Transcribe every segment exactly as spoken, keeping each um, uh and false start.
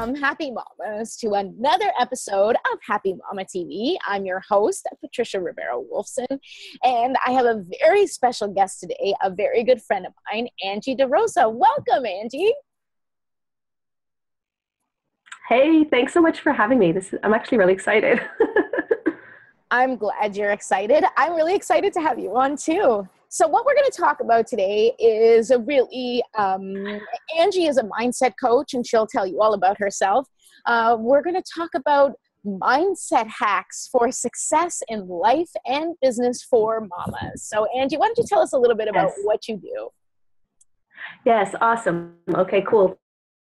welcome Happy Mamas to another episode of Happy Mama T V. I'm your host, Patricia Rivera Wolfson, and I have a very special guest today, a very good friend of mine, Angie DeRosa. Welcome, Angie. Hey, thanks so much for having me. This is, I'm actually really excited. I'm glad you're excited. I'm really excited to have you on too. So what we're going to talk about today is a really, um, Angie is a mindset coach and she'll tell you all about herself. Uh, we're going to talk about mindset hacks for success in life and business for mamas. So Angie, why don't you tell us a little bit about Yes. what you do? Yes, awesome. Okay, cool.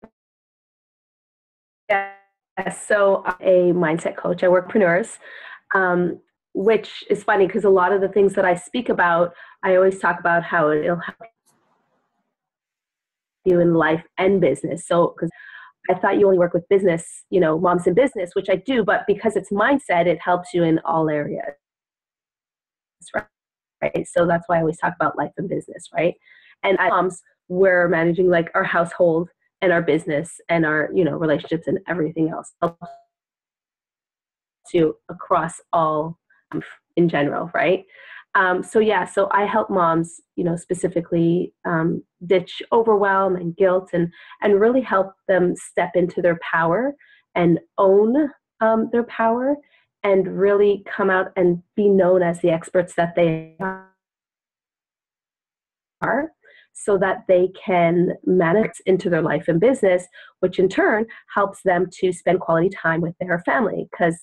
Yes, so I'm a mindset coach. I work with entrepreneurs, um, which is funny because a lot of the things that I speak about, I always talk about how it'll help you in life and business. So, because I thought you only work with business, you know, moms in business, which I do, but because it's mindset, it helps you in all areas, right? So that's why I always talk about life and business, right? And as moms, we're managing like our household and our business and our, you know, relationships and everything else to across all um, in general, right? Um, so yeah, so I help moms, you know, specifically um, ditch overwhelm and guilt and and really help them step into their power and own um, their power and really come out and be known as the experts that they are, so that they can manage into their life and business, which in turn helps them to spend quality time with their family. Because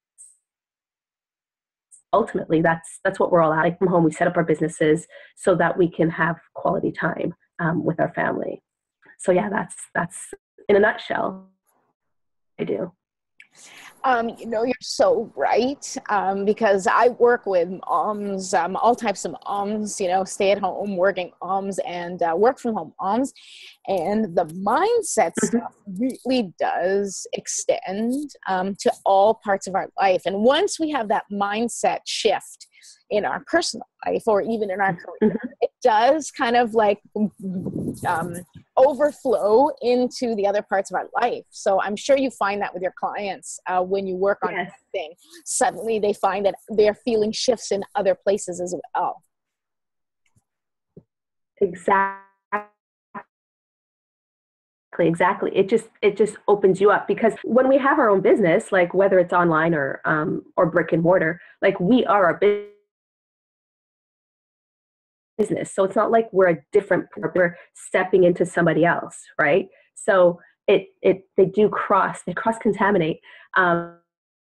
ultimately, that's that's what we're all at. Like from home, we set up our businesses so that we can have quality time um, with our family. So yeah, that's that's in a nutshell, I do. Um, you know, you're so right, um, because I work with moms, um, all types of moms, you know, stay at home, working moms, and uh, work from home moms. And the mindset Mm-hmm. stuff really does extend um, to all parts of our life. And once we have that mindset shift in our personal life or even in our career, Mm-hmm. it does kind of like um, overflow into the other parts of our life. So I'm sure you find that with your clients uh, when you work on Yes. something, suddenly they find that they're feeling shifts in other places as well. Exactly. Exactly. It just it just opens you up because when we have our own business, like whether it's online or um, or brick and mortar, like we are our business. business. So it's not like we're a different, we're stepping into somebody else, right? So it, it, they do cross, they cross contaminate um,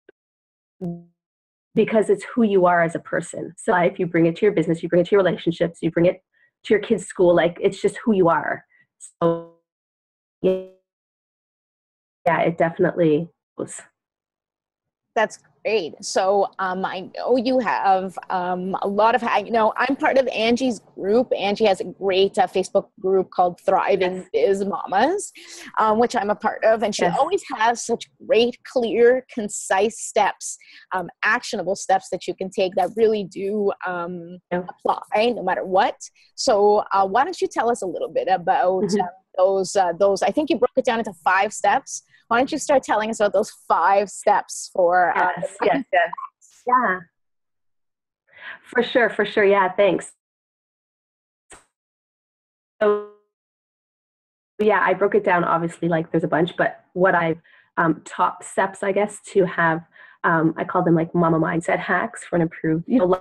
because it's who you are as a person. So if you bring it to your business, you bring it to your relationships, you bring it to your kids' school, like it's just who you are. So yeah, yeah it definitely goes. That's great. So um, I know you have um, a lot of, you know, I'm part of Angie's group. Angie has a great uh, Facebook group called Thriving Yes. Biz Mamas, um, which I'm a part of. And she Yes. always has such great, clear, concise steps, um, actionable steps that you can take that really do um, Yeah. apply no matter what. So uh, why don't you tell us a little bit about Mm-hmm. uh, those, uh, those, I think you broke it down into five steps. Why don't you start telling us about those five steps for uh, Yes, yes, yes. Yeah, for sure, for sure. Yeah, thanks. So yeah, I broke it down. Obviously, like there's a bunch, but what I've um, top steps, I guess, to have, um, I call them like mama mindset hacks for an improved, you know,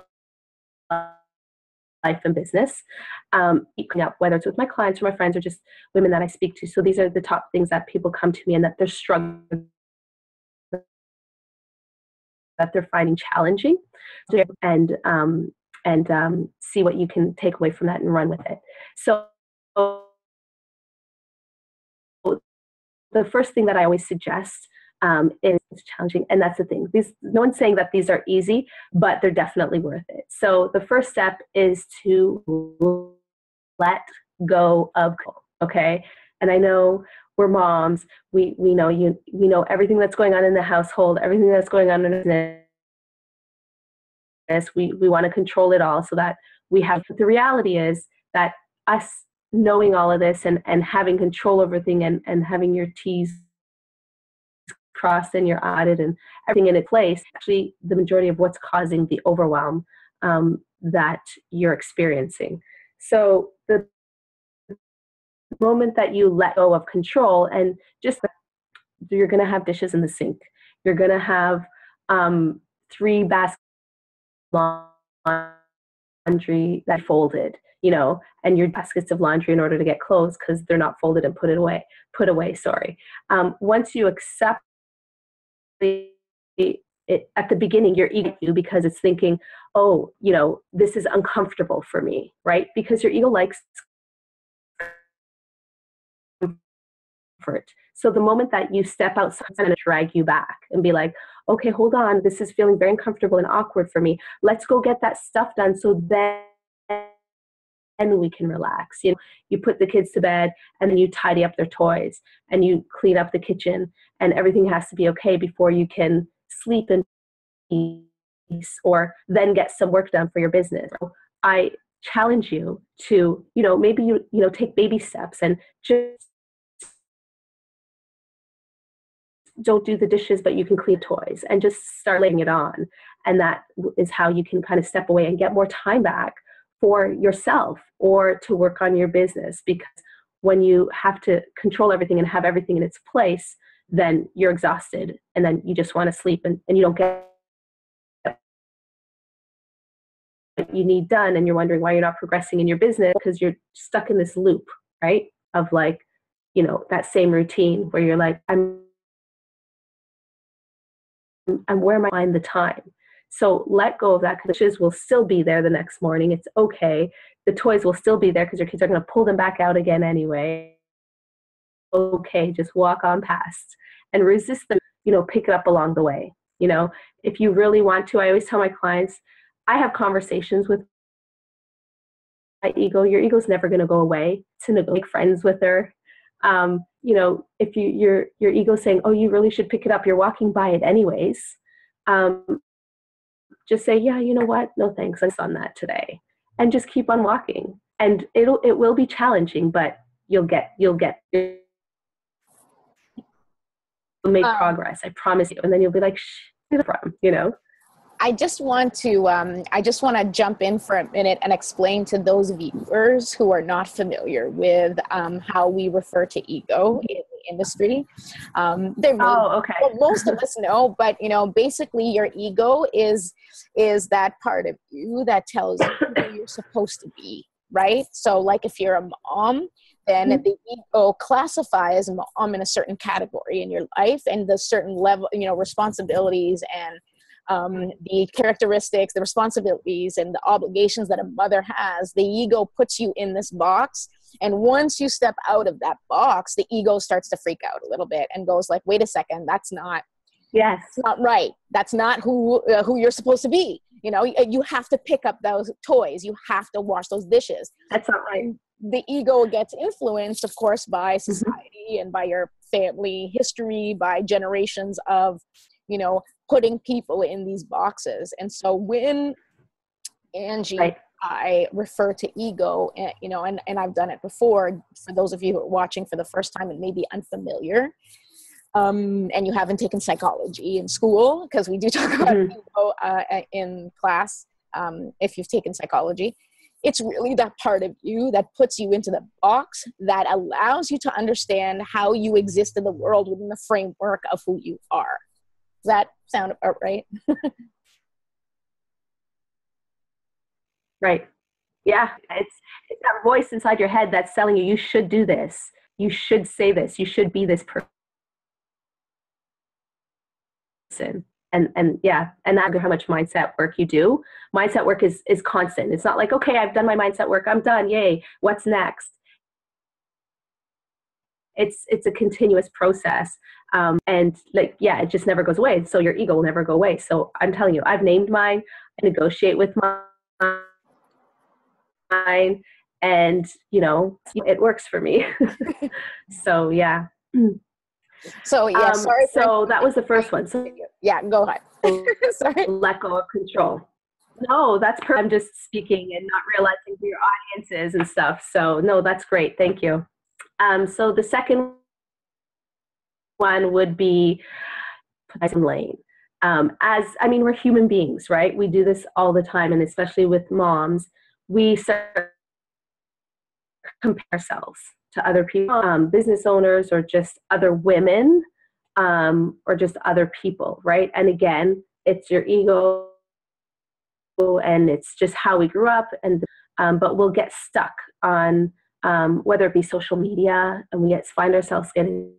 life and business. Um, up, whether it's with my clients or my friends or just women that I speak to. So these are the top things that people come to me and that they're struggling, that they're finding challenging, and um, and um, see what you can take away from that and run with it. So the first thing that I always suggest um, is challenging, and that's the thing. These, no one's saying that these are easy, but they're definitely worth it. So the first step is to let go of control, okay? And I know we're moms. We we know you. We know everything that's going on in the household, everything that's going on in the business. We we want to control it all so that we have. The reality is that us knowing all of this and, and having control over things and, and having your T's crossed and your audit and everything in its place, actually the majority of what's causing the overwhelm um, that you're experiencing. So the moment that you let go of control and just, you're going to have dishes in the sink. You're going to have um, three baskets of laundry that folded, you know, and your baskets of laundry in order to get clothes because they're not folded and put it away, put away, sorry. Um, once you accept the, it, at the beginning, your ego, because it's thinking, oh, you know, this is uncomfortable for me, right? Because your ego likes comfort. So the moment that you step out, someone's going to drag you back and be like, okay, hold on, this is feeling very uncomfortable and awkward for me. Let's go get that stuff done so then and we can relax. You know, you put the kids to bed and then you tidy up their toys and you clean up the kitchen and everything has to be okay before you can sleep in peace or then get some work done for your business. So I challenge you to, you know, maybe you, you know, take baby steps and just don't do the dishes, but you can clean toys and just start laying it on. And that is how you can kind of step away and get more time back for yourself or to work on your business. Because when you have to control everything and have everything in its place, then you're exhausted and then you just want to sleep and, and you don't get what you need done. And you're wondering why you're not progressing in your business because you're stuck in this loop, right? Of like, you know, that same routine where you're like, I'm and where am I find the time? So let go of that because the dishes will still be there the next morning. It's okay. The toys will still be there because your kids are going to pull them back out again anyway. Okay, just walk on past and resist them, you know, pick it up along the way. You know, if you really want to, I always tell my clients, I have conversations with my ego. Your ego's never going to go away. To make friends with her. Um, you know, if you, your, your ego saying, oh, you really should pick it up. You're walking by it anyways. Um, just say, yeah, you know what? No, thanks. I'm on that today. And just keep on walking. And it'll, it will be challenging, but you'll get, you'll get, you'll make um, progress. I promise you. And then you'll be like, shh, from, you know? I just want to um, I just want to jump in for a minute and explain to those viewers who are not familiar with um, how we refer to ego in the industry. Um, really, oh, okay. Well, most of us know, but you know, basically, your ego is is that part of you that tells you who you're supposed to be, right? So, like, if you're a mom, then mm-hmm. the ego classifies mom in a certain category in your life, and the certain level, you know, responsibilities and Um, the characteristics, the responsibilities, and the obligations that a mother has, the ego puts you in this box. And once you step out of that box, the ego starts to freak out a little bit and goes like, wait a second, that's not, yes, that's not right. That's not who, uh, who you're supposed to be. You know, you have to pick up those toys. You have to wash those dishes. That's not right. The ego gets influenced, of course, by society mm-hmm. and by your family history, by generations of, you know, putting people in these boxes. And so when Angie, right. I refer to ego, and, you know, and, and I've done it before, for those of you who are watching for the first time and may be unfamiliar, um, and you haven't taken psychology in school, because we do talk about mm-hmm. ego uh, in class, um, if you've taken psychology. It's really that part of you that puts you into the box that allows you to understand how you exist in the world within the framework of who you are. Does that sound about right? Right. Yeah. It's, it's that voice inside your head that's telling you, you should do this. You should say this. You should be this person. And, and yeah, and that's how much mindset work you do. Mindset work is, is constant. It's not like, okay, I've done my mindset work. I'm done. Yay. What's next? It's, it's a continuous process. Um, and like, yeah, it just never goes away. So your ego will never go away. So I'm telling you, I've named mine, I negotiate with mine, and you know, it works for me. So yeah. So yeah, um, sorry. So that was the first one. So yeah, go ahead. Sorry. Let go of control. No, that's perfect. I'm just speaking and not realizing who your audience is and stuff. So no, that's great. Thank you. Um, so the second one would be, put my own lane. Um, as, I mean, we're human beings, right? We do this all the time. And especially with moms, we start compare ourselves to other people, um, business owners, or just other women, um, or just other people, right? And again, it's your ego, and it's just how we grew up. And um, but we'll get stuck on um, whether it be social media, and we get find ourselves getting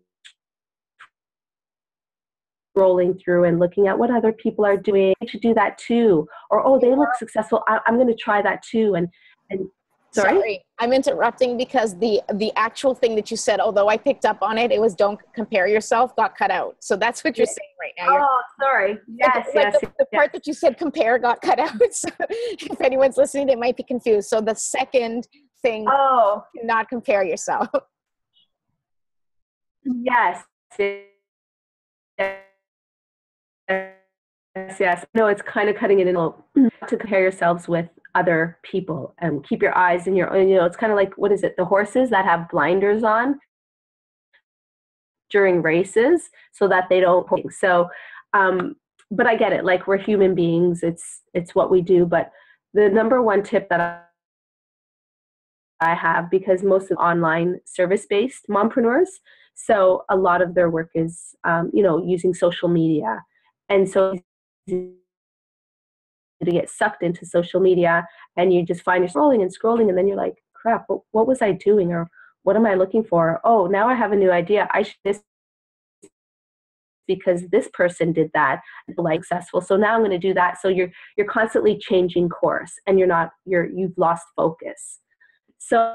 scrolling through and looking at what other people are doing. I should do that too, or oh, they look successful. I, I'm going to try that too. And and sorry? Sorry, I'm interrupting because the the actual thing that you said, although I picked up on it, it was don't compare yourself, got cut out. So that's what you're Yeah. saying right now. You're, oh, sorry. Yes, like, yes. like the, the yes. part that you said compare got cut out. So if anyone's listening, they might be confused. So the second thing, Oh, not compare yourself. yes. Yes, yes. No, it's kind of cutting it in a to compare yourselves with other people, and keep your eyes in your own, you know, it's kind of like, what is it? The horses that have blinders on during races so that they don't. So, um, but I get it. Like, we're human beings. It's, it's what we do. But the number one tip that I I have, because most of online service-based mompreneurs, so a lot of their work is, um, you know, using social media. And so to get sucked into social media, and you just find you're scrolling and scrolling, and then you're like, crap, what, what was I doing? Or what am I looking for? Oh, now I have a new idea. I should this because this person did that, like successful. So now I'm going to do that. So you're, you're constantly changing course, and you're not, you're, you've lost focus. So,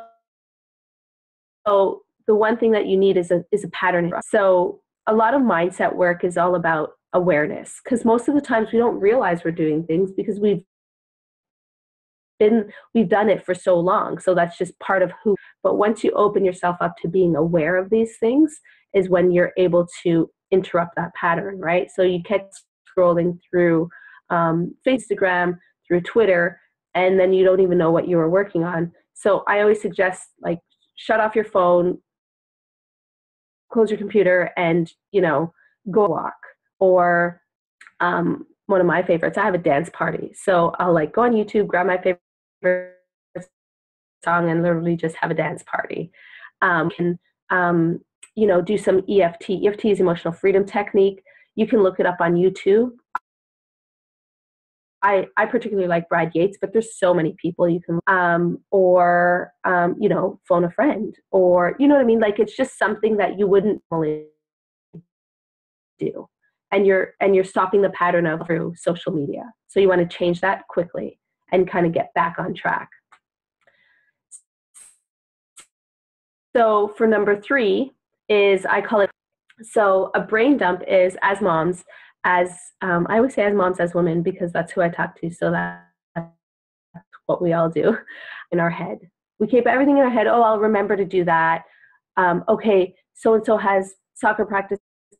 so the one thing that you need is a, is a pattern. So a lot of mindset work is all about awareness, because most of the times we don't realize we're doing things because we've been, we've done it for so long. So that's just part of who, but once you open yourself up to being aware of these things is when you're able to interrupt that pattern, right? So you kept scrolling through um, Instagram, through Twitter, and then you don't even know what you were working on. So I always suggest, like, shut off your phone, close your computer, and, you know, go walk. Or um, one of my favorites, I have a dance party. So I'll like go on YouTube, grab my favorite song, and literally just have a dance party. Um, and, um, you know, do some E F T. E F T is emotional freedom technique. You can look it up on YouTube. I, I particularly like Brad Yates, but there's so many people you can, um, or, um, you know, phone a friend, or, you know what I mean? Like, it's just something that you wouldn't normally do. And you're, and you're stopping the pattern of through social media. So you want to change that quickly and kind of get back on track. So for number three is, I call it, so a brain dump is, as moms, as um, I always say as moms, as women, because that's who I talk to. So that's what we all do in our head. We keep everything in our head. Oh, I'll remember to do that. Um, okay, so-and-so has soccer practice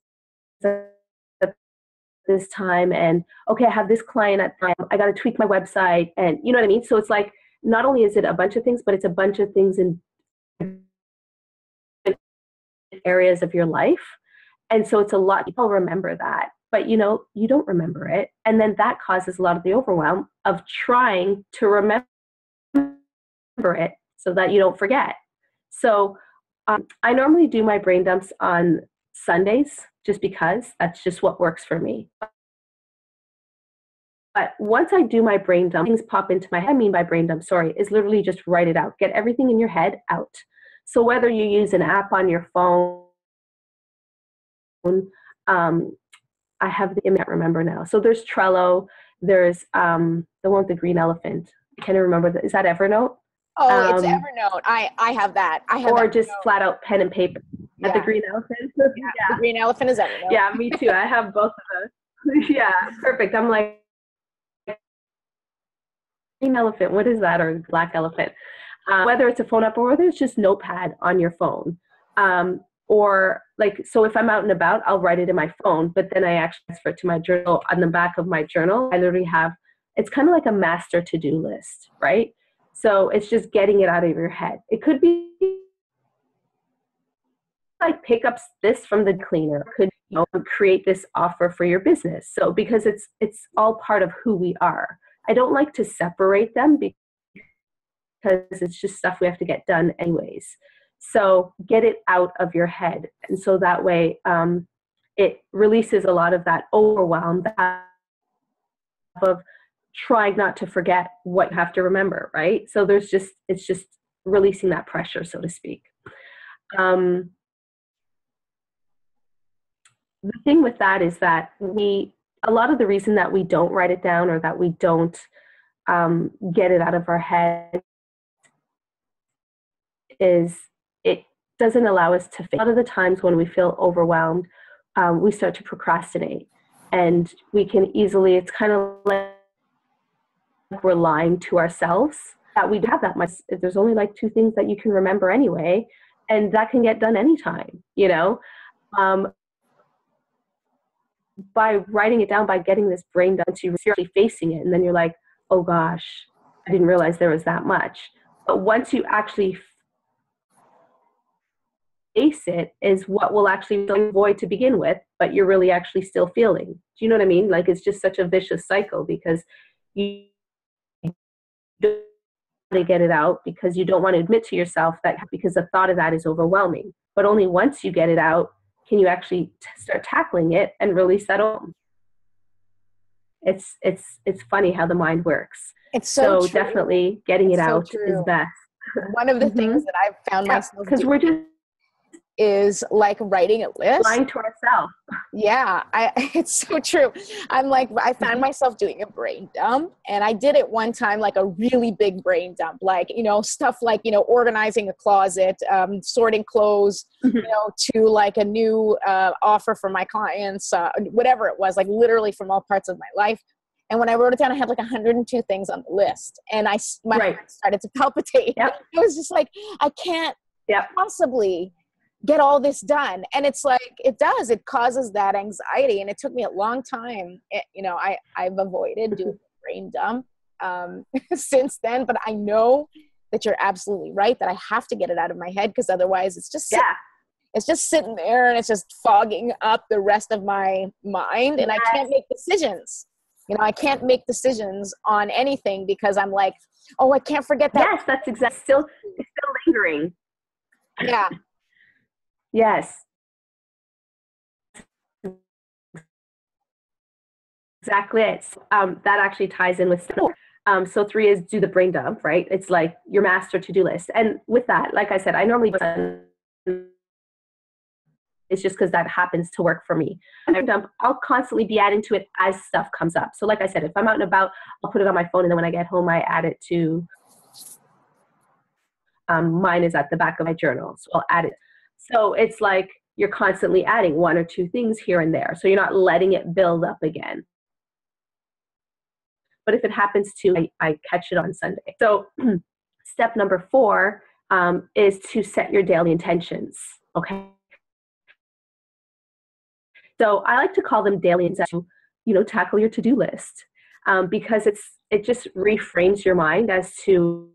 at this time. And okay, I have this client at time. I got to tweak my website. And you know what I mean? So it's like, not only is it a bunch of things, but it's a bunch of things in areas of your life. And so it's a lot. People remember that, but you know, you don't remember it. And then that causes a lot of the overwhelm of trying to remember it so that you don't forget. So um, I normally do my brain dumps on Sundays, just because that's just what works for me. But once I do my brain dump, things pop into my head. I mean by brain dump, sorry, is literally just write it out. Get everything in your head out. So whether you use an app on your phone, um, I have the, I can't remember now. So there's Trello, there's um, the one with the green elephant. I can't remember that. Is that Evernote? Oh, um, it's Evernote. I, I have that. I have or Evernote. just flat out pen and paper. Yeah. At the green elephant. Yeah, yeah. The green elephant is Evernote. Yeah, me too. I have both of those. Yeah, perfect. I'm like, green elephant, what is that? Or black elephant. Uh, whether it's a phone app or whether it's just notepad on your phone. Um, or like, so if I'm out and about, I'll write it in my phone, but then I actually transfer it to my journal. On the back of my journal, I literally have, it's kind of like a master to-do list, right? So it's just getting it out of your head. It could be like pick up this from the cleaner. Could, you know, create this offer for your business. So because it's it's all part of who we are. I don't like to separate them because it's just stuff we have to get done anyways. So get it out of your head. And so that way um, it releases a lot of that overwhelm of trying not to forget what you have to remember, right? So there's just, it's just releasing that pressure, so to speak. Um, the thing with that is that we, a lot of the reason that we don't write it down or that we don't um, get it out of our head is it doesn't allow us to think. A lot of the times when we feel overwhelmed, um, we start to procrastinate, and we can easily, it's kind of like we're lying to ourselves that we have that much. There's only like two things that you can remember anyway, and that can get done anytime, you know? Um, by writing it down, by getting this brain done, so you're seriously facing it, and then you're like, oh gosh, I didn't realize there was that much. But once you actually face it is what will actually fill the void to begin with, but you're really actually still feeling. Do you know what I mean? Like, it's just such a vicious cycle because you don't want to get it out because you don't want to admit to yourself that, because the thought of that is overwhelming. But only once you get it out can you actually t- start tackling it and release that on. It's it's it's funny how the mind works. It's so, so true. definitely getting it's it so out true. is best. One of the mm-hmm. things that I've found yeah, myself because we're just is like writing a list. Lying to ourselves. Yeah, I, it's so true. I'm like, I found myself doing a brain dump, and I did it one time, like a really big brain dump, like, you know, stuff like, you know, organizing a closet, um, sorting clothes, mm-hmm. you know, to like a new uh, offer for my clients, uh, whatever it was, like literally from all parts of my life. And when I wrote it down, I had like one hundred two things on the list, and I, my right. heart started to palpitate. Yep. I was just like, I can't yep. possibly get all this done. And it's like, it does, it causes that anxiety. And it took me a long time. It, you know, I, I've avoided doing a brain dump um, since then, but I know that you're absolutely right, that I have to get it out of my head, because otherwise it's just, sitting, yeah. it's just sitting there and it's just fogging up the rest of my mind, and yes. I can't make decisions. You know, I can't make decisions on anything because I'm like, oh, I can't forget that. Yes, that's exactly, still, it's still lingering. Yeah. Yes. Exactly it. Um, that actually ties in with four. Um, so three is do the brain dump, right? It's like your master to-do list. And with that, like I said, I normally it's just because that happens to work for me. Brain dump, I'll constantly be adding to it as stuff comes up. So like I said, if I'm out and about, I'll put it on my phone, and then when I get home, I add it to, um, mine is at the back of my journal. So I'll add it. So it's like you're constantly adding one or two things here and there. So you're not letting it build up again. But if it happens to, I, I catch it on Sunday. So step number four um, is to set your daily intentions, okay? So I like to call them daily intentions, you know, tackle your to-do list um, because it's it just reframes your mind as to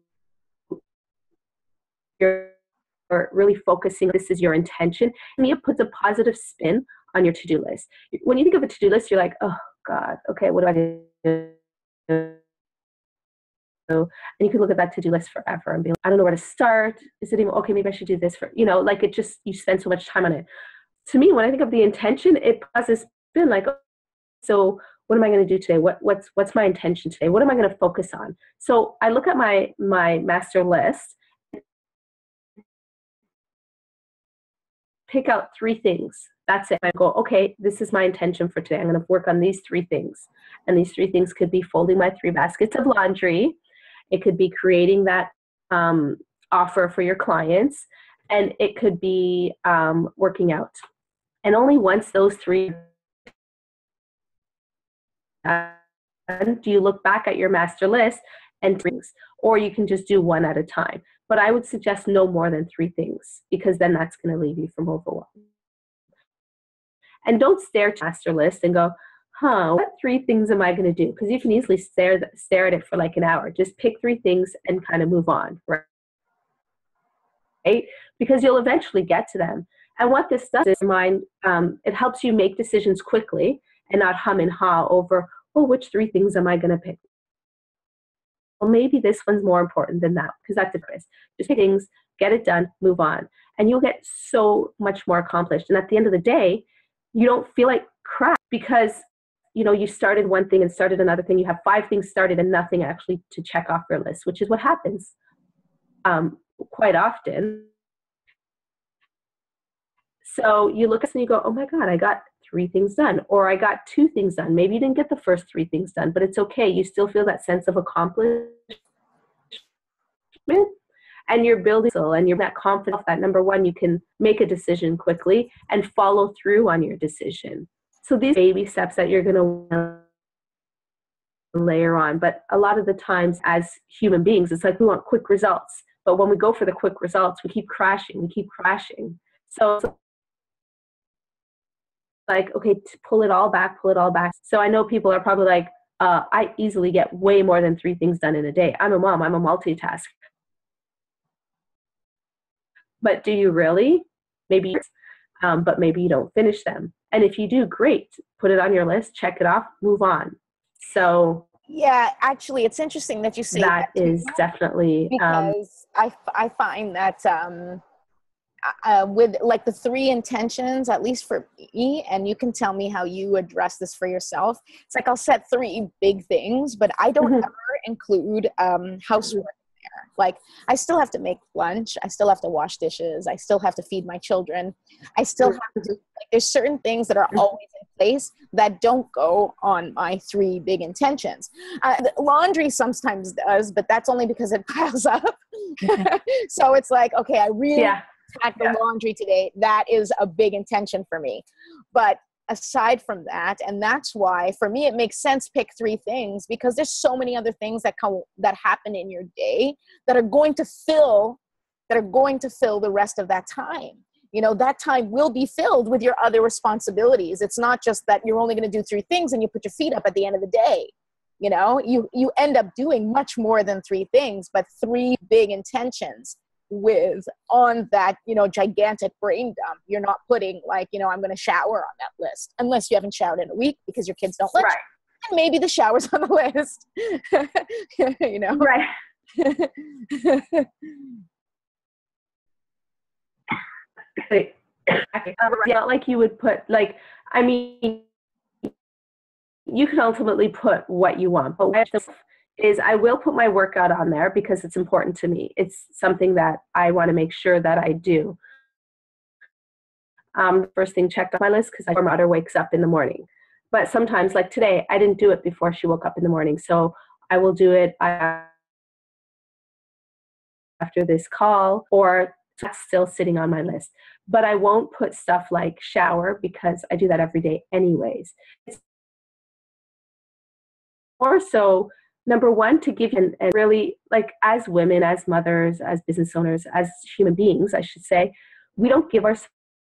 your or really focusing, this is your intention, and it puts a positive spin on your to-do list. When you think of a to-do list, you're like, oh God, okay, what do I do? And you can look at that to-do list forever and be like, I don't know where to start. Is it even, okay, maybe I should do this for, you know, like it just, you spend so much time on it. To me, when I think of the intention, it causes spin like, so what am I going to do today? What, what's, what's my intention today? What am I going to focus on? So I look at my, my master list, pick out three things. That's it. I go, okay, this is my intention for today. I'm going to work on these three things. And these three things could be folding my three baskets of laundry. It could be creating that um, offer for your clients. And it could be um, working out. And only once those three uh, do you look back at your master list and things, or you can just do one at a time. But I would suggest no more than three things, because then that's going to leave you from overwhelm. And don't stare at your master list and go, huh, what three things am I going to do? Because you can easily stare, stare at it for like an hour. Just pick three things and kind of move on, right? Because you'll eventually get to them. And what this does is mind, um, it helps you make decisions quickly and not hum and haw over, oh, which three things am I going to pick? Well, maybe this one's more important than that, because that's the purpose. Just pick things, get it done, move on. And you'll get so much more accomplished. And at the end of the day, you don't feel like crap because, you know, you started one thing and started another thing. You have five things started and nothing actually to check off your list, which is what happens um, quite often. So you look at it and you go, oh my God, I got three things done, or I got two things done. Maybe you didn't get the first three things done, but it's okay. You still feel that sense of accomplishment, and you're building and you're that confident that, number one, you can make a decision quickly and follow through on your decision. So these baby steps that you're going to layer on, but a lot of the times as human beings, it's like we want quick results. But when we go for the quick results, we keep crashing, we keep crashing. So like, okay, to pull it all back, pull it all back. So I know people are probably like, uh, I easily get way more than three things done in a day. I'm a mom, I'm a multitasker. But do you really? Maybe, um, but maybe you don't finish them. And if you do, great. Put it on your list, check it off, move on. So yeah, actually, it's interesting that you say that. That is too, definitely because um, I I find that um, uh, with like the three intentions, at least for me, and you can tell me how you address this for yourself. It's like I'll set three big things, but I don't mm-hmm. ever include um, housework. Like I still have to make lunch. I still have to wash dishes. I still have to feed my children. I still have to, like, there's certain things that are always in place that don't go on my three big intentions. Uh, laundry sometimes does, but that's only because it piles up. So it's like, okay, I really yeah. attack the yeah. laundry today. That is a big intention for me. But aside from that, and that's why for me it makes sense pick three things, because there's so many other things that come that happen in your day that are going to fill that are going to fill the rest of that time. You know, that time will be filled with your other responsibilities. It's not just that you're only going to do three things and you put your feet up at the end of the day. You know, you you end up doing much more than three things, but three big intentions with on that, you know, gigantic brain dump. You're not putting like, you know, I'm going to shower on that list, unless you haven't showered in a week because your kids don't let right. you. And maybe the shower's on the list. You know, right. Yeah, like you would put like, I mean, you can ultimately put what you want, but what is I will put my workout on there because it's important to me. It's something that I want to make sure that I do. Um, first thing checked off my list because my mother wakes up in the morning. But sometimes, like today, I didn't do it before she woke up in the morning. So I will do it after this call, or that's still sitting on my list. But I won't put stuff like shower because I do that every day anyways. It's more so, number one, to give you, and really, like as women, as mothers, as business owners, as human beings, I should say, we don't give ourselves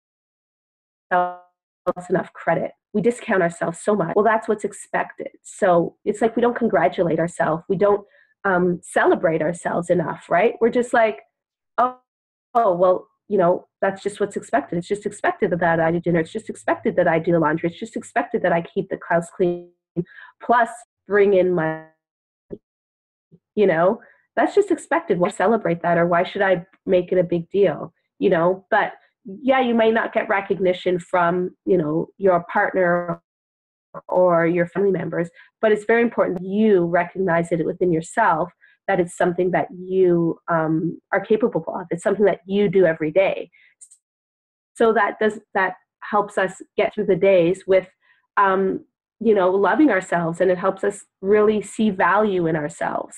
enough credit. We discount ourselves so much. Well, that's what's expected. So it's like we don't congratulate ourselves. We don't um, celebrate ourselves enough, right? We're just like, oh, oh, well, you know, that's just what's expected. It's just expected that I do dinner. It's just expected that I do the laundry. It's just expected that I keep the house clean. Plus, bring in my, you know, that's just expected. Why celebrate that? Or why should I make it a big deal? You know, but yeah, you may not get recognition from, you know, your partner or your family members, but it's very important that you recognize it within yourself, that it's something that you um, are capable of. It's something that you do every day. So that does, that helps us get through the days with, um, you know, loving ourselves, and it helps us really see value in ourselves,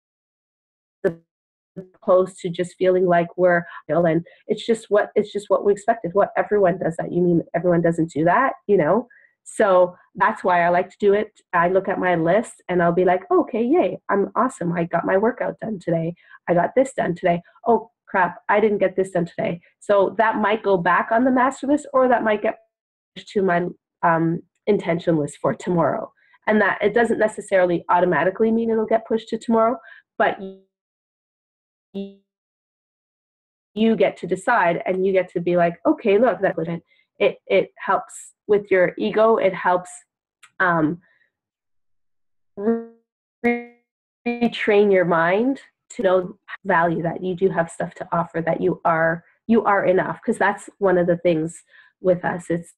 opposed to just feeling like we're, you know, and it's just what it's just what we expected. What everyone does that. You mean everyone doesn't do that, you know? So that's why I like to do it. I look at my list and I'll be like, oh, okay, yay, I'm awesome. I got my workout done today. I got this done today. Oh crap, I didn't get this done today. So that might go back on the master list, or that might get pushed to my um, intention list for tomorrow. And that it doesn't necessarily automatically mean it'll get pushed to tomorrow, but you get to decide, and you get to be like, okay, look, that it it helps with your ego. It helps um, retrain your mind to know value, that you do have stuff to offer, that you are you are enough. Because that's one of the things with us. It's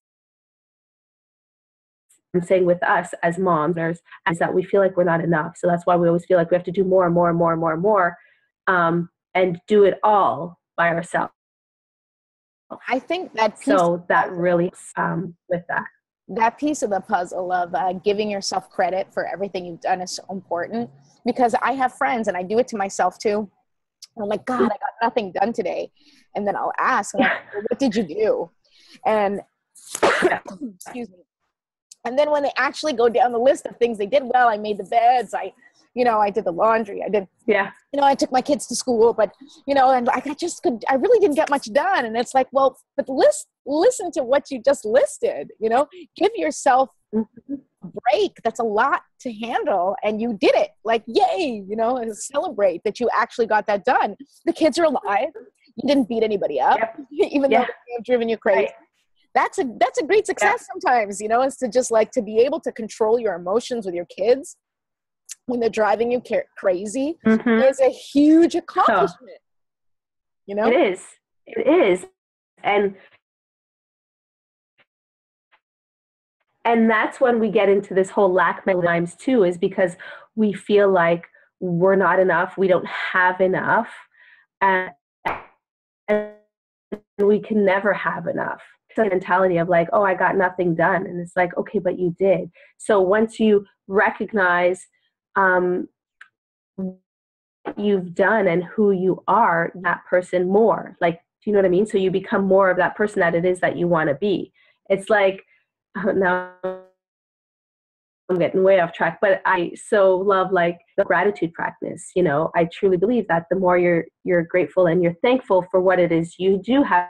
I'm saying with us as moms is that we feel like we're not enough. So that's why we always feel like we have to do more and more and more and more and more, um, and do it all by ourselves. I think that piece so that really um, with that. That piece of the puzzle of uh, giving yourself credit for everything you've done is so important, because I have friends, and I do it to myself too. I'm like, God, I got nothing done today. And then I'll ask, like, well, what did you do? And excuse me. And then when they actually go down the list of things they did well, I made the beds, I, you know, I did the laundry, I did, yeah, you know, I took my kids to school, but, you know, and I just could, I really didn't get much done. And it's like, well, but list, listen to what you just listed, you know, give yourself a break. That's a lot to handle. And you did it, like, yay, you know, and celebrate that you actually got that done. The kids are alive. You didn't beat anybody up, yep. even yeah. though they have driven you crazy. Right. That's a, that's a great success yeah. sometimes, you know, is to just like to be able to control your emotions with your kids when they're driving you ca- crazy mm-hmm. is a huge accomplishment. Oh. You know? It is. It is. And and that's when we get into this whole lack many times too, is because we feel like we're not enough, we don't have enough, and, and we can never have enough. The mentality of like, oh, I got nothing done. And it's like, okay, but you did. So once you recognize um, what you've done and who you are, that person more, like, do you know what I mean? So you become more of that person that it is that you want to be. It's like, oh, now I'm getting way off track, but I so love like the gratitude practice. You know, I truly believe that the more you're, you're grateful and you're thankful for what it is you do have.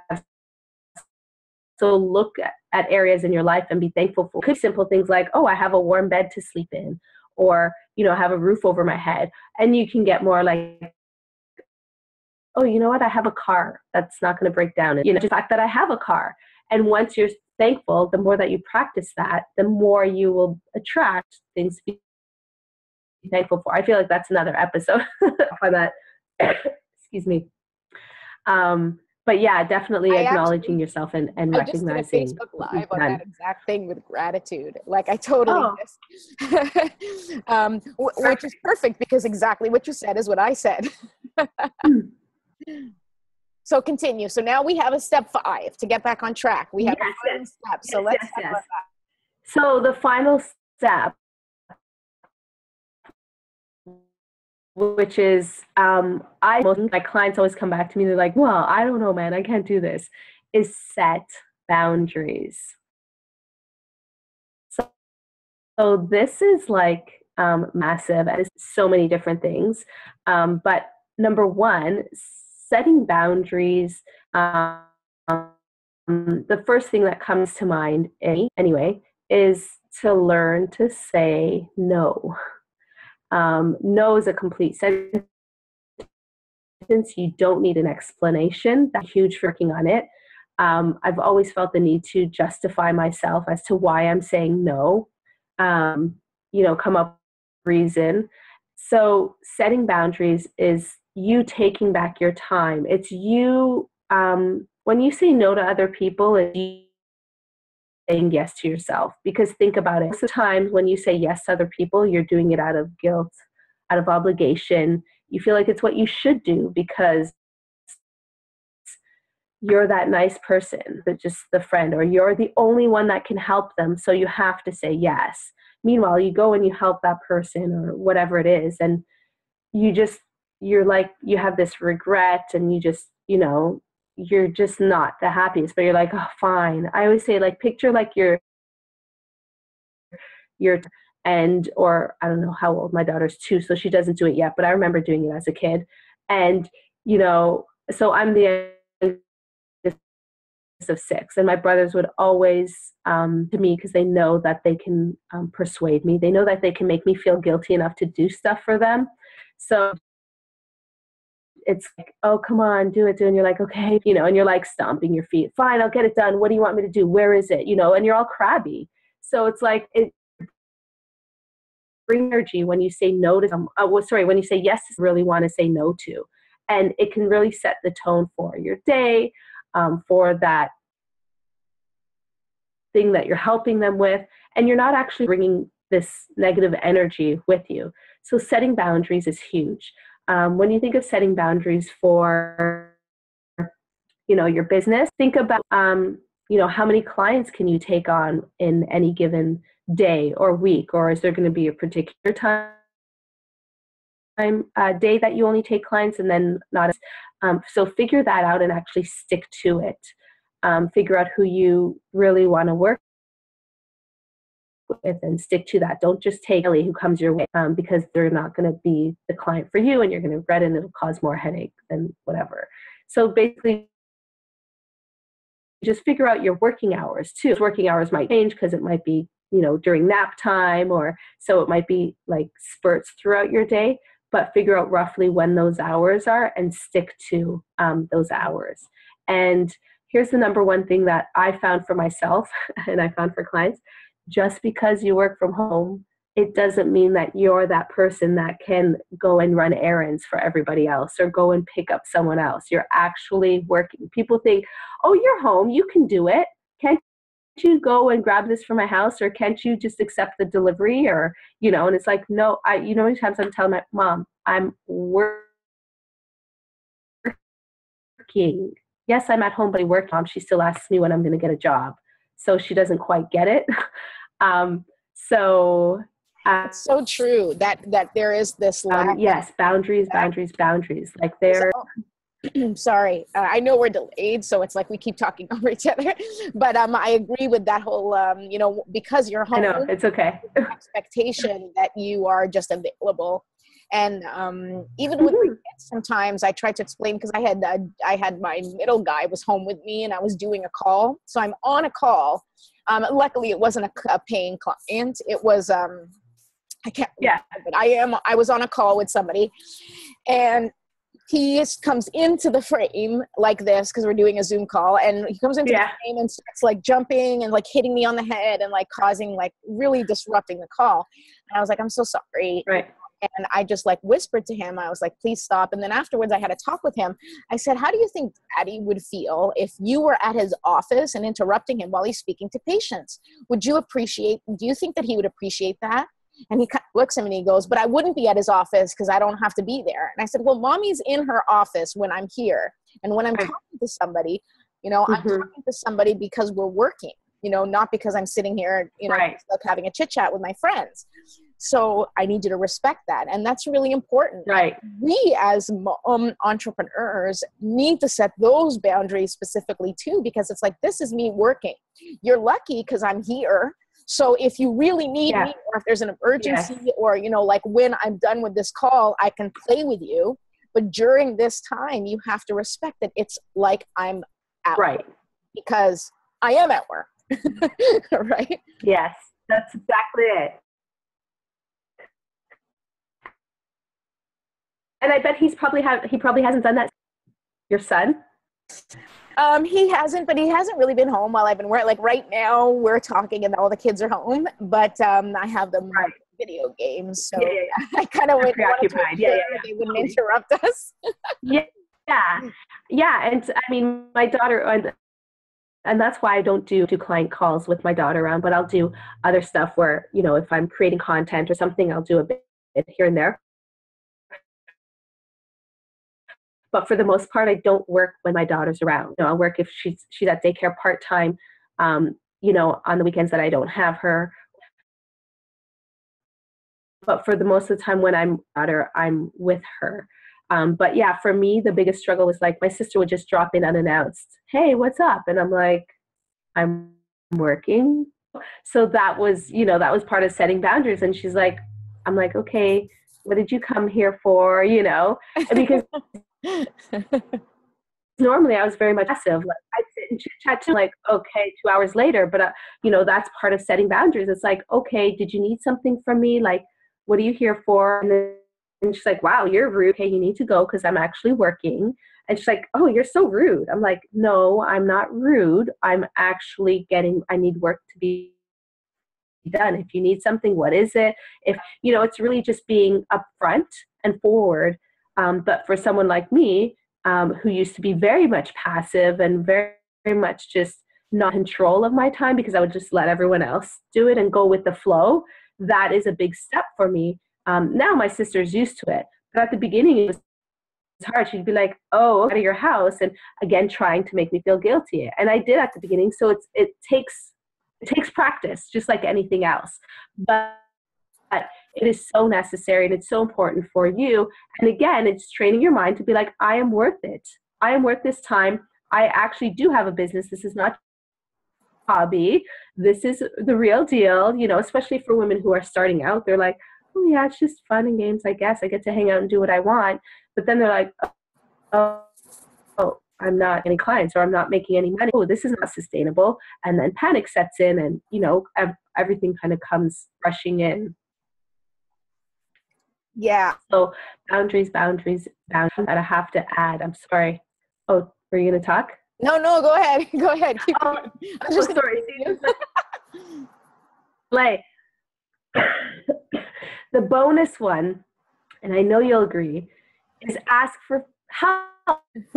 So look at, at areas in your life and be thankful for. Could simple things like, oh, I have a warm bed to sleep in, or, you know, have a roof over my head. And you can get more like, oh, you know what? I have a car that's not going to break down. And, you know, the fact that I have a car. And once you're thankful, the more that you practice that, the more you will attract things to be thankful for. I feel like that's another episode for that. Excuse me. Um, But yeah, definitely I acknowledging actually, yourself and, and I recognizing. I just did a Facebook Live on that exact thing with gratitude. Like I totally oh. missed, um, w- which is perfect because exactly what you said is what I said. So continue. So now we have a step five to get back on track. We have yes, a final yes. step. So yes, let's yes, talk yes. about that. So the final step, which is um, I most my clients always come back to me. They're like, "Well, I don't know, man. I can't do this." Is set boundaries. So, so this is like um, massive. And it's so many different things. Um, but number one, setting boundaries. Um, the first thing that comes to mind, anyway, is to learn to say no. Um, no is a complete sentence. You don't need an explanation. That's huge for working on it. Um, I've always felt the need to justify myself as to why I'm saying no. Um, you know, come up with a reason. So setting boundaries is you taking back your time. It's you, um, when you say no to other people, it's you saying yes to yourself. Because think about it. Most of the times when you say yes to other people, you're doing it out of guilt, out of obligation. You feel like it's what you should do because you're that nice person, that just the friend, or you're the only one that can help them. So you have to say yes. Meanwhile, you go and you help that person or whatever it is. And you just, you're like, you have this regret and you just, you know, you're just not the happiest, but you're like, oh, fine. I always say, like, picture like you're, you're, and, or I don't know how old, my daughter's two, so she doesn't do it yet, but I remember doing it as a kid. And, you know, so I'm the of six, and my brothers would always um, to me, because they know that they can um, persuade me. They know that they can make me feel guilty enough to do stuff for them. So it's like, oh, come on, do it, do it. And you're like, okay, you know, and you're like stomping your feet. Fine, I'll get it done. What do you want me to do? Where is it? You know, and you're all crabby. So it's like, it brings energy when you say no to some, uh, well, sorry, when you say yes, to really want to say no to. And it can really set the tone for your day, um, for that thing that you're helping them with. And you're not actually bringing this negative energy with you. So setting boundaries is huge. Um, when you think of setting boundaries for, you know, your business, think about, um, you know, how many clients can you take on in any given day or week, or is there going to be a particular time, uh, day that you only take clients and then not? Um, so figure that out and actually stick to it. Um, figure out who you really want to work with and stick to that. Don't just take Ellie who comes your way, um, because they're not going to be the client for you and you're going to regret it and it'll cause more headache than whatever. So basically, just figure out your working hours too. Working hours might change because it might be, you know, during nap time, or so it might be like spurts throughout your day, but figure out roughly when those hours are and stick to um, those hours. And here's the number one thing that I found for myself and I found for clients: just because you work from home, it doesn't mean that you're that person that can go and run errands for everybody else or go and pick up someone else. You're actually working. People think, oh, you're home, you can do it. Can't you go and grab this from my house, or can't you just accept the delivery? Or, you know, and it's like, no, I, you know, many times I'm telling my mom, I'm working. Yes, I'm at home, but I work. Mom, she still asks me when I'm going to get a job. So she doesn't quite get it. um, so uh, it's so true that that there is this lack. Um, yes, boundaries, boundaries, boundaries. Like they're. Sorry, uh, I know we're delayed, so it's like we keep talking over each other. But um, I agree with that whole, um, you know, because you're home. I know, it's okay. Expectation that you are just available. And um, even with mm-hmm. kids, sometimes I try to explain, because I had uh, I had my middle guy was home with me and I was doing a call. So I'm on a call. Um, luckily, it wasn't a, a paying client. It was, um, I can't yeah. remember, but I am, I was on a call with somebody, and he is, comes into the frame like this, because we're doing a Zoom call, and he comes into yeah. the frame and starts like jumping and like hitting me on the head and like causing, like really disrupting the call. And I was like, I'm so sorry. Right. And I just like whispered to him, I was like, please stop. And then afterwards I had a talk with him. I said, how do you think Daddy would feel if you were at his office and interrupting him while he's speaking to patients? Would you appreciate, do you think that he would appreciate that? And he kind of looks at me and he goes, but I wouldn't be at his office because I don't have to be there. And I said, well, Mommy's in her office when I'm here. And when I'm right. talking to somebody, you know, mm-hmm. I'm talking to somebody because we're working, you know, not because I'm sitting here, you know, right. like having a chit chat with my friends. So I need you to respect that. And that's really important. Right. We as um, entrepreneurs need to set those boundaries specifically too, because it's like, this is me working. You're lucky because I'm here. So if you really need yeah. me, or if there's an emergency, yes. or, you know, like when I'm done with this call, I can play with you. But during this time, you have to respect that it's like I'm at right. work, because I am at work. Right? Yes, that's exactly it. And I bet he's probably have he probably hasn't done that. Your son? Um, he hasn't, but he hasn't really been home while I've been working. Like right now, we're talking and all the kids are home, but um, I have them right. video games, so yeah, yeah, yeah. I kind of went preoccupied. Yeah, yeah, yeah, they wouldn't interrupt us. yeah, yeah, yeah. And I mean, my daughter, and, and that's why I don't do do client calls with my daughter around, but I'll do other stuff where, you know, if I'm creating content or something, I'll do a bit here and there. But for the most part, I don't work when my daughter's around. You know, I'll work if she's she's at daycare part-time, um, you know, on the weekends that I don't have her. But for the most of the time when I'm daughter, I'm with her. Um, but yeah, for me, the biggest struggle was like my sister would just drop in unannounced. Hey, what's up? And I'm like, I'm working. So that was, you know, that was part of setting boundaries. And she's like, I'm like, okay, what did you come here for? You know, because normally I was very much passive. Like I'd sit and chit chat too, like, okay, two hours later, but uh, you know, that's part of setting boundaries. It's like, okay, did you need something from me? Like, what are you here for? And then And she's like, wow, you're rude. Okay, you need to go because I'm actually working. And she's like, oh, you're so rude. I'm like, no, I'm not rude. I'm actually getting, I need work to be done. If you need something, what is it? If, you know, it's really just being upfront and forward. Um, but for someone like me, um, who used to be very much passive and very, very much just not in control of my time because I would just let everyone else do it and go with the flow, that is a big step for me. Um, now my sister's used to it. But at the beginning, it was hard. She'd be like, oh, out of your house. And again, trying to make me feel guilty. And I did at the beginning. So it's, it takes, it takes practice, just like anything else. But it is so necessary and it's so important for you. And again, it's training your mind to be like, I am worth it. I am worth this time. I actually do have a business. This is not a hobby. This is the real deal, you know, especially for women who are starting out. They're like, oh yeah, it's just fun and games, I guess. I get to hang out and do what I want. But then they're like, oh, oh, I'm not getting clients or I'm not making any money. Oh, this is not sustainable. And then panic sets in and, you know, ev- everything kind of comes rushing in. Yeah. So boundaries, boundaries, boundaries that I have to add. I'm sorry. Oh, were you going to talk? No, no, go ahead. Go ahead. Keep oh, going. I'm just oh, sorry. Like, the bonus one, and I know you'll agree, is ask for help.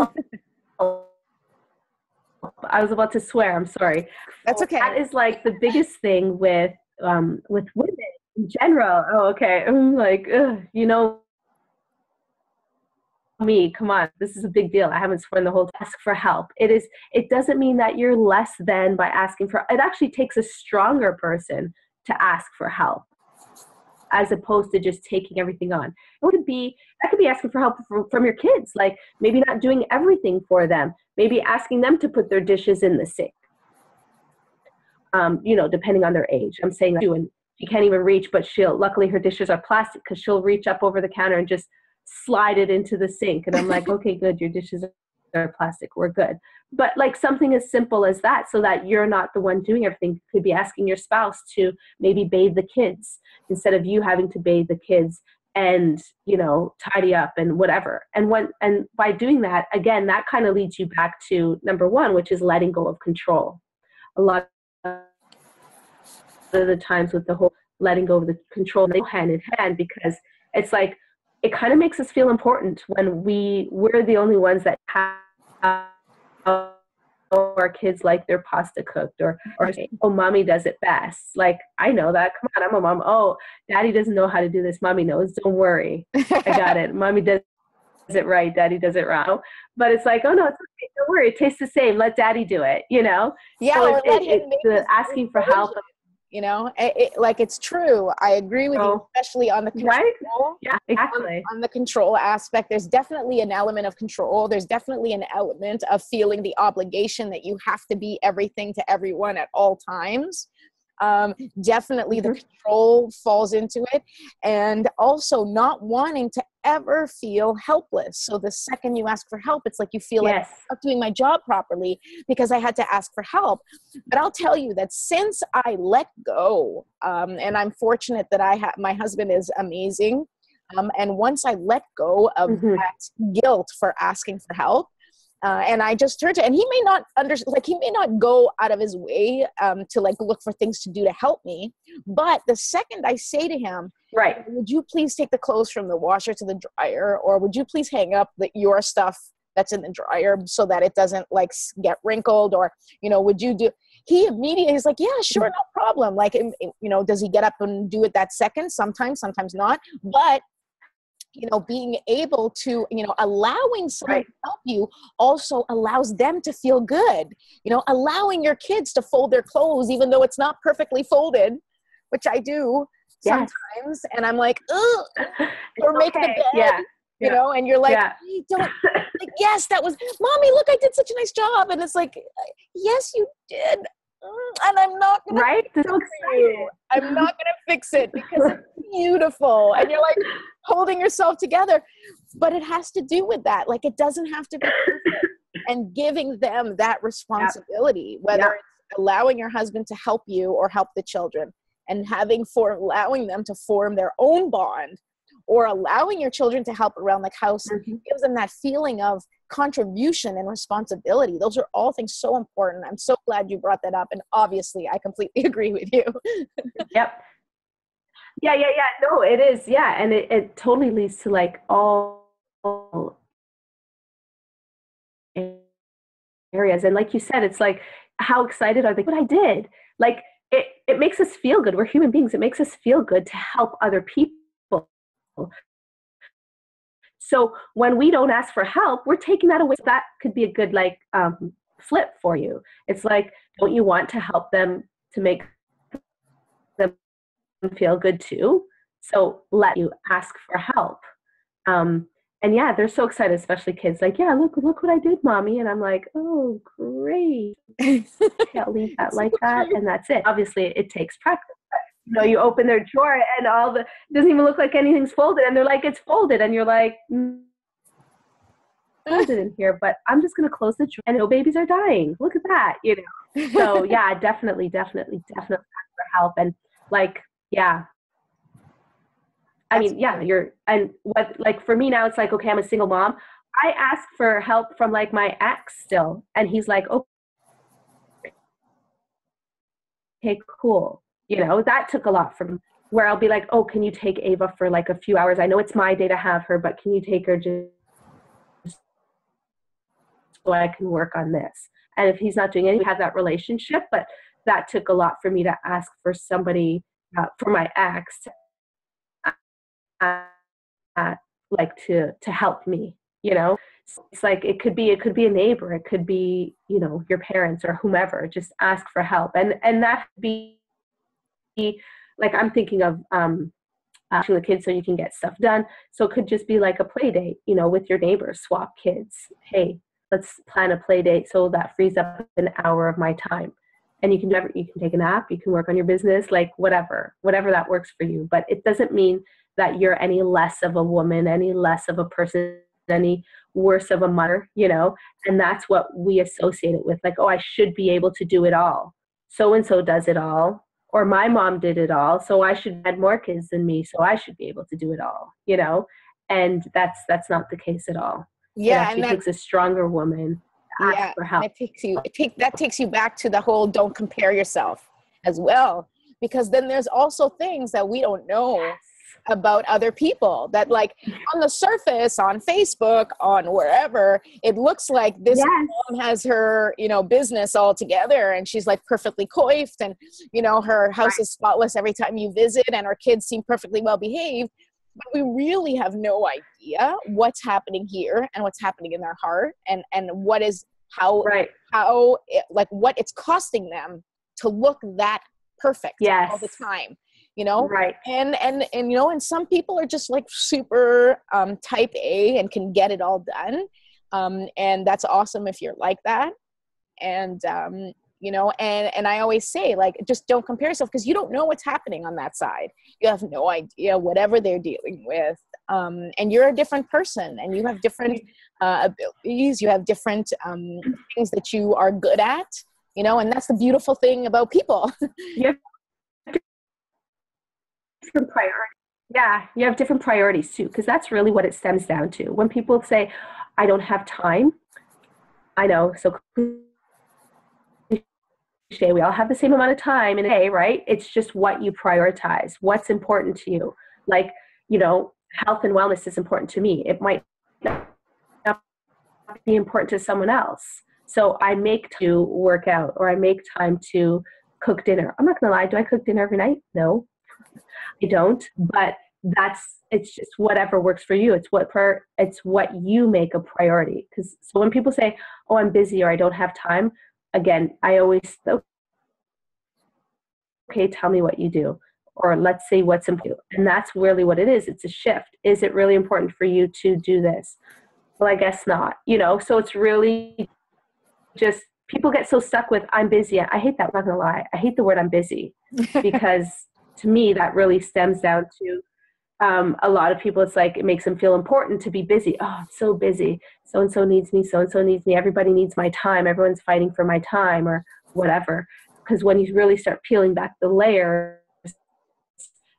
I was about to swear. I'm sorry. That's okay. That is like the biggest thing with um, with women in general. Oh, okay. I'm like, ugh, you know, me, come on, this is a big deal. I haven't sworn the whole time. Ask for help. It is, it doesn't mean that you're less than by asking for, it actually takes a stronger person to ask for help as opposed to just taking everything on. It would be, that could be asking for help from, from your kids, like maybe not doing everything for them, maybe asking them to put their dishes in the sink. Um, you know, depending on their age. I'm saying that too, and she can't even reach, but she'll, luckily her dishes are plastic because she'll reach up over the counter and just slide it into the sink. And I'm like, okay, good. Your dishes are plastic. We're good. But like something as simple as that, so that you're not the one doing everything. You could be asking your spouse to maybe bathe the kids instead of you having to bathe the kids and, you know, tidy up and whatever. And when, and by doing that, again, that kind of leads you back to number one, which is letting go of control. A lot of the times with the whole letting go of the control, they go hand in hand, because it's like, it kind of makes us feel important when we, we're the only ones that have our kids like their pasta cooked, or, or oh, mommy does it best. Like, I know that. Come on, I'm a mom. Oh, daddy doesn't know how to do this. Mommy knows. Don't worry. I got it. Mommy does it right. Daddy does it wrong. But it's like, oh, no, it's okay. Don't worry. It tastes the same. Let daddy do it, you know? Yeah, so or it, let it, him it's make the asking for help. You know, it, it, like it's true. I agree with oh, you, especially on the control. Right? Yeah, exactly. On, on the control aspect, there's definitely an element of control. There's definitely an element of feeling the obligation that you have to be everything to everyone at all times. Um, definitely the control falls into it, and also not wanting to ever feel helpless. So the second you ask for help, it's like you feel yes. like I'm not doing my job properly because I had to ask for help. But I'll tell you that since I let go, um, and I'm fortunate that I have, my husband is amazing. Um, and once I let go of mm-hmm. that guilt for asking for help, Uh, and I just turned to, and he may not understand, like he may not go out of his way um, to like look for things to do to help me. But the second I say to him, right, would you please take the clothes from the washer to the dryer, or would you please hang up the, your stuff that's in the dryer so that it doesn't like get wrinkled, or, you know, would you do, he immediately is like, yeah, sure, no problem. Like, you know, does he get up and do it that second? Sometimes, sometimes not. But you know, being able to, you know, allowing someone right. to help you also allows them to feel good. You know, allowing your kids to fold their clothes, even though it's not perfectly folded, which I do yes. sometimes. And I'm like, ugh, or it's make okay. the bed, yeah. you yeah. know, and you're like, yeah. I don't, like, yes, that was, mommy, look, I did such a nice job. And it's like, yes, you did. And I'm not gonna right? fix So it. I'm not gonna fix it because it's beautiful. And you're like holding yourself together. But it has to do with that. Like, it doesn't have to be perfect. And giving them that responsibility, yep. whether yep. it's allowing your husband to help you or help the children, and having for allowing them to form their own bond, or allowing your children to help around the house Mm-hmm. gives them that feeling of contribution and responsibility. Those are all things so important. I'm so glad you brought that up. And obviously, I completely agree with you. Yep. Yeah, yeah, yeah. No, it is. Yeah. And it, it totally leads to like all areas. And like you said, it's like, how excited are they? What I did. Like, it, it makes us feel good. We're human beings. It makes us feel good to help other people. So when we don't ask for help, we're taking that away. That could be a good like um, flip for you. It's like, don't you want to help them to make them feel good too? So let you ask for help. Um, and yeah, they're so excited, especially kids. Like, yeah, look, look what I did, mommy. And I'm like, oh, great. Can't leave that like that, and that's it. Obviously, it takes practice. You know, you open their drawer and all the, it doesn't even look like anything's folded, and they're like, it's folded, and you're like, mm, folded in here, but I'm just gonna close the drawer, and no babies are dying. Look at that, you know. So yeah, definitely, definitely, definitely ask for help, and like, yeah. I mean, yeah, you're, and what, like for me now, it's like, okay, I'm a single mom. I ask for help from like my ex still, and he's like, oh, okay, cool. You know, that took a lot from where I'll be like, oh, can you take Ava for like a few hours? I know it's my day to have her, but can you take her just so I can work on this? And if he's not doing it, we have that relationship, but that took a lot for me to ask for somebody, uh, for my ex, uh, uh, like to, to help me, you know? So it's like, it could be, it could be a neighbor, it could be, you know, your parents or whomever, just ask for help. And, and that could be, like I'm thinking of um, asking the kids so you can get stuff done. So it could just be like a play date, you know, with your neighbors, swap kids. Hey, let's plan a play date so that frees up an hour of my time. And you can never, you can take a nap, you can work on your business, like whatever, whatever that works for you. But it doesn't mean that you're any less of a woman, any less of a person, any worse of a mother, you know. And that's what we associate it with. Like, oh, I should be able to do it all. So-and-so does it all. Or my mom did it all, so I should have more kids than me, so I should be able to do it all, you know? And that's that's not the case at all. Yeah, it actually and that, takes a stronger woman to ask yeah, for help. and it takes you, it take, that takes you back to the whole don't compare yourself as well. Because then there's also things that we don't know. Yes. About other people that like on the surface, on Facebook, on wherever, it looks like this yes. mom has her, you know, business all together and she's like perfectly coiffed and, you know, her house right. is spotless every time you visit and her kids seem perfectly well behaved. But we really have no idea what's happening here and what's happening in their heart and, and what is how, right. how, it, like what it's costing them to look that perfect yes. all the time. You know, right. And, and, and, you know, and some people are just like super um, type A and can get it all done. Um, and that's awesome if you're like that. And, um, you know, and, and I always say like, just don't compare yourself because you don't know what's happening on that side. You have no idea whatever they're dealing with. Um, and you're a different person and you have different uh, abilities. You have different um, things that you are good at, you know, and that's the beautiful thing about people. Yep. Different priorities. Yeah, you have different priorities too, because that's really what it stems down to. When people say, I don't have time, I know, so we all have the same amount of time in a day, right? It's just what you prioritize, what's important to you. Like, you know, health and wellness is important to me. It might not be important to someone else. So I make time to work out or I make time to cook dinner. I'm not going to lie. Do I cook dinner every night? No. I don't, but that's, it's just whatever works for you. It's what per, it's what you make a priority. Because so when people say, oh, I'm busy or I don't have time, again, I always, okay, tell me what you do. Or let's see what's important. And that's really what it is. It's a shift. Is it really important for you to do this? Well, I guess not, you know, so it's really just, people get so stuck with, I'm busy. I hate that. I'm not going to lie. I hate the word I'm busy because to me, that really stems down to um, a lot of people. It's like, it makes them feel important to be busy. Oh, I'm so busy. So-and-so needs me. So-and-so needs me. Everybody needs my time. Everyone's fighting for my time or whatever. Because when you really start peeling back the layers,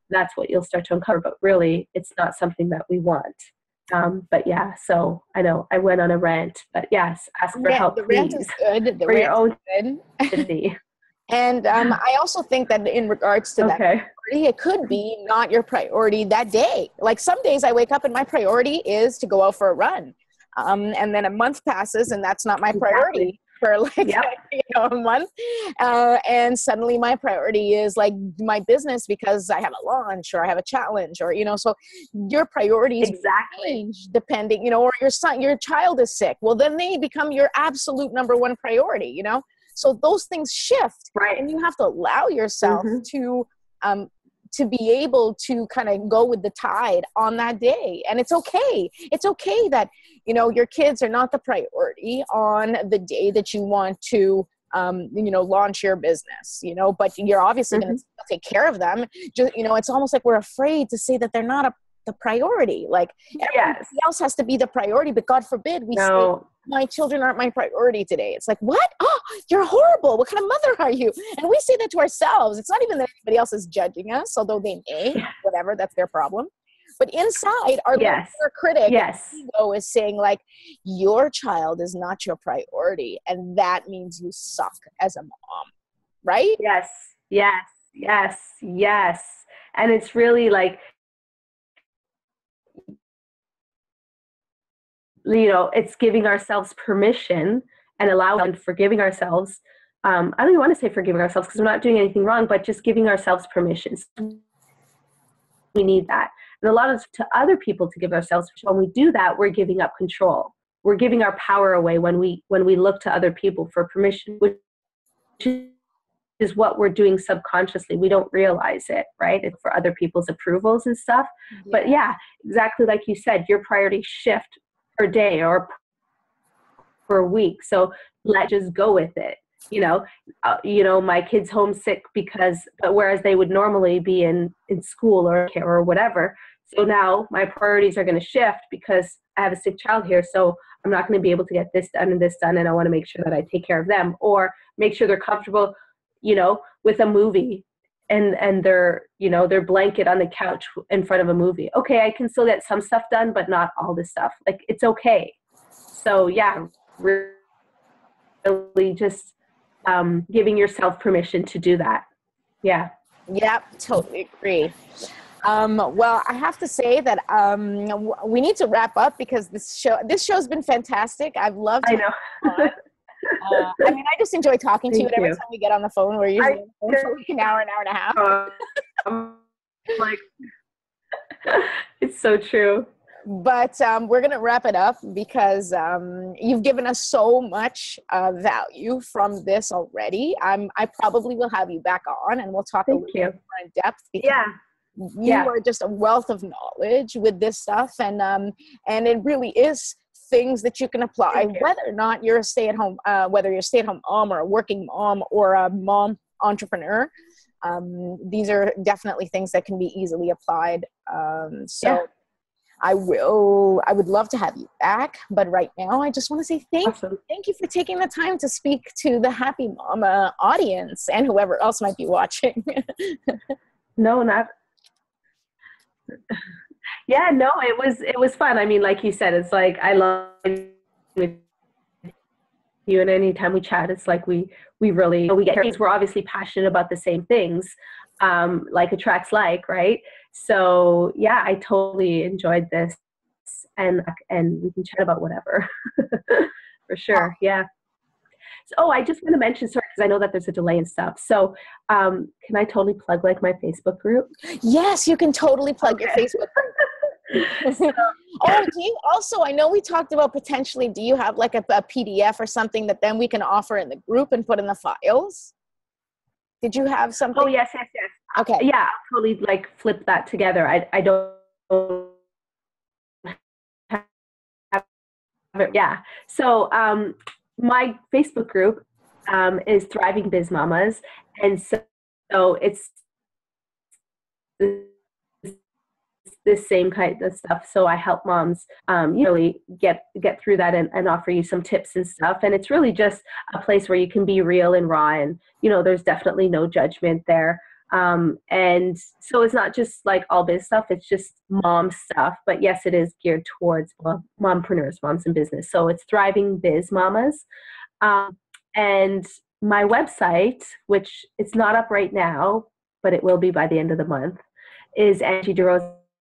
that's what you'll start to uncover. But really, it's not something that we want. Um, but yeah, so I know I went on a rant, but yes, ask for Yeah, help, the please, rant is good. The for your rant own is good. safety. And um, I also think that in regards to that Okay. priority, it could be not your priority that day. Like some days I wake up and my priority is to go out for a run. Um, and then a month passes and that's not my priority Exactly. for like, Yep. you know, a month. Uh, and suddenly my priority is like my business because I have a launch or I have a challenge or, you know, so your priorities Exactly. change depending, you know, or your son, your child is sick. Well, then they become your absolute number one priority, you know? So those things shift, Right. and you have to allow yourself Mm-hmm. to um, to be able to kind of go with the tide on that day. And it's okay. It's okay that, you know, your kids are not the priority on the day that you want to, um, you know, launch your business, you know, but you're obviously Mm-hmm. going to take care of them. Just, you know, it's almost like we're afraid to say that they're not a, the priority. Like everybody Yes. else has to be the priority, but God forbid we say, No. my children aren't my priority today. It's like, what? Oh, you're horrible. What kind of mother are you? And we say that to ourselves. It's not even that anybody else is judging us, although they may, whatever, that's their problem. But inside, our little Yes. inner critic Yes. ego is saying like, your child is not your priority. And that means you suck as a mom, right? Yes. Yes. Yes. Yes. And it's really like, you know, it's giving ourselves permission and allowing and forgiving ourselves. Um, I don't even want to say forgiving ourselves because we're not doing anything wrong, but just giving ourselves permission. We need that. And a lot of to other people to give ourselves, when we do that, we're giving up control. We're giving our power away when we when we look to other people for permission, which is what we're doing subconsciously. We don't realize it, right? It's for other people's approvals and stuff. Yeah. But yeah, exactly like you said, your priorities shift per day or per week. So let's just go with it. You know, uh, you know, my kid's homesick because, but whereas they would normally be in, in school or or whatever. So now my priorities are going to shift because I have a sick child here. So I'm not going to be able to get this done and this done. And I want to make sure that I take care of them or make sure they're comfortable, you know, with a movie and, and their, you know, their blanket on the couch in front of a movie. Okay. I can still get some stuff done, but not all this stuff. Like it's okay. So yeah, really just um, giving yourself permission to do that. Yeah. Yep. Totally agree. Um, well, I have to say that um, we need to wrap up because this show this show's been fantastic. I've loved. I know. uh, I mean, I just enjoy talking to you. And every you. time we get on the phone, we're usually I, on the phone for like an hour, an hour and a half. Uh, I'm like, it's so true. But um, we're going to wrap it up because um, you've given us so much uh, value from this already. I'm, I probably will have you back on and we'll talk Thank a little you. bit more in depth. Because yeah. You yeah. are just a wealth of knowledge with this stuff. And, um, and it really is things that you can apply, whether or not you're a stay-at-home, uh, whether you're a stay-at-home mom or a working mom or a mom entrepreneur. Um, these are definitely things that can be easily applied. Um, so. Yeah. I will, I would love to have you back, but right now I just want to say thank awesome. you. Thank you for taking the time to speak to the Happy Mama audience and whoever else might be watching. No, not. Yeah, no, it was, it was fun. I mean, like you said, it's like, I love with you and anytime we chat, it's like we, we really, we get things. We're obviously passionate about the same things. Um, like attracts like, right? So yeah, I totally enjoyed this and, and we can chat about whatever for sure. Yeah. So, oh, I just want to mention, sorry, because I know that there's a delay and stuff. So um, can I totally plug like my Facebook group? Yes, you can totally plug okay. your Facebook group. so, oh, do you also, I know we talked about potentially, do you have like a, a P D F or something that then we can offer in the group and put in the files? Did you have something? Oh, yes, yes, yes. Okay. Yeah, I'll totally like flip that together. I, I don't have it. Yeah. So um, my Facebook group um, is Thriving Biz Mamas. And so, so it's this same kind of stuff. So I help moms um, really get get through that and, and offer you some tips and stuff. And it's really just a place where you can be real and raw. And, you know, there's definitely no judgment there. Um, and so it's not just like all biz stuff, it's just mom stuff. But yes, it is geared towards mom, mompreneurs, moms in business. So it's Thriving Biz Mamas. Um, and my website, which it's not up right now, but it will be by the end of the month, is Angie DeRosa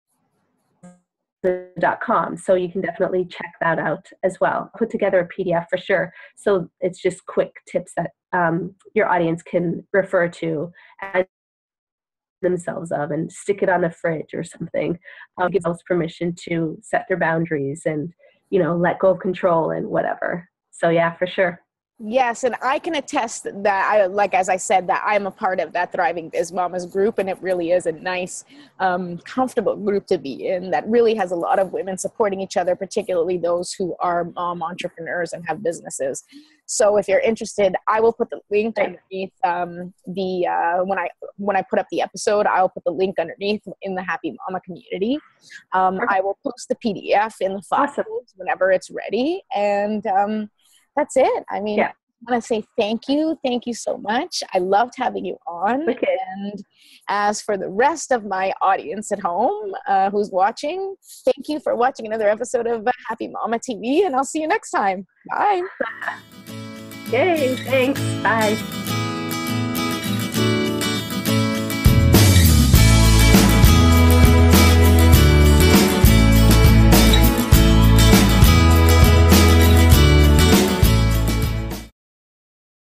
dot com. So you can definitely check that out as well. Put together a P D F for sure. So it's just quick tips that um, your audience can refer to and themselves of and stick it on the fridge or something. Um, give themselves permission to set their boundaries and, you know, let go of control and whatever. So yeah, for sure. Yes, and I can attest that, I, like as I said, that I'm a part of that Thriving Biz Mamas group, and it really is a nice, um, comfortable group to be in that really has a lot of women supporting each other, particularly those who are mom entrepreneurs and have businesses. So if you're interested, I will put the link underneath um, the, uh, when I when I put up the episode, I'll put the link underneath in the Happy Mama community. Um, I will post the P D F in the files awesome. whenever it's ready, and um, that's it. I mean, yeah. I want to say thank you. Thank you so much. I loved having you on. Okay. And as for the rest of my audience at home uh, who's watching, thank you for watching another episode of uh, Happy Mama T V, and I'll see you next time. Bye. Yay. Thanks. Bye.